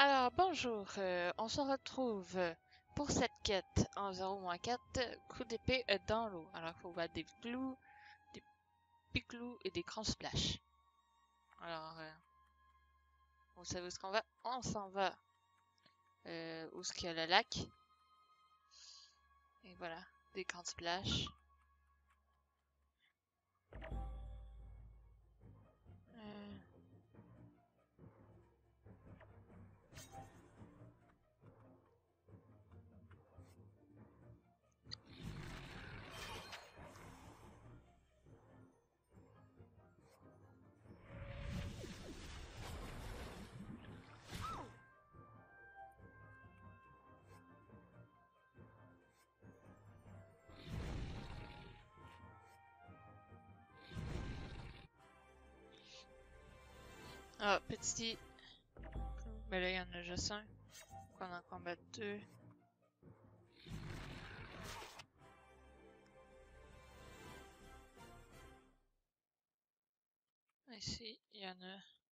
Alors, bonjour, on se retrouve pour cette quête en 0-4, coup d'épée dans l'eau. Alors, il faut battre des clous, des piclous et des grands splash. Alors, vous savez où est-ce qu'on va? On s'en va où est-ce qu'il y a le lac. Et voilà, des grands splash. Euh, Ah, petit. Mais là, il y en a juste un. On en combat deux. Ici, il y en a.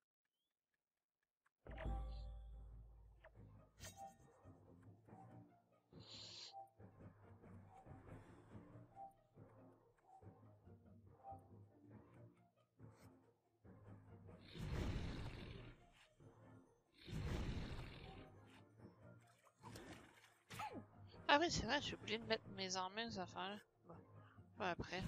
Ah oui, c'est vrai, j'ai oublié de mettre mes armures aux affaires. Bon, pas après.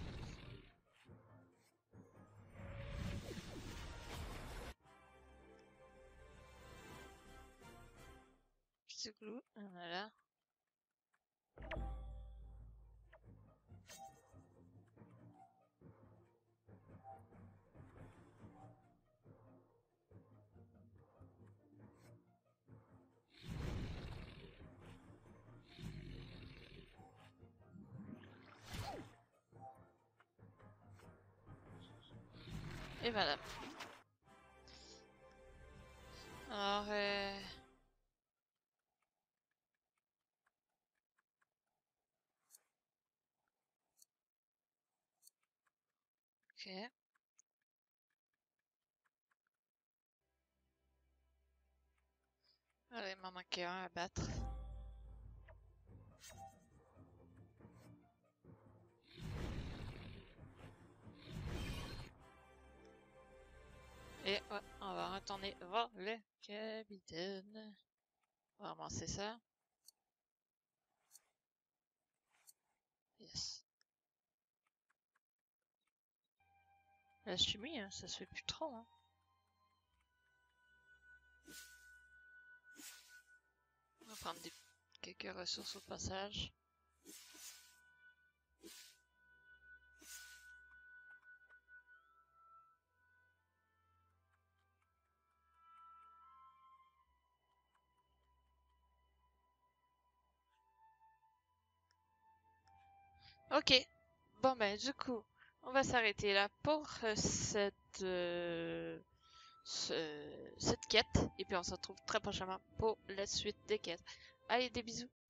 Petit clou, voilà. Et voilà. Alors, ok. Allez, il m'en manquait un à battre. Et ouais, on va retourner voir le capitaine. On va ramasser ça. Yes. La chimie, hein, ça se fait plus trop, hein. On va prendre quelques ressources au passage. Ok. Bon ben, du coup, on va s'arrêter là pour cette quête. Et puis on se retrouve très prochainement pour la suite des quêtes. Allez, des bisous.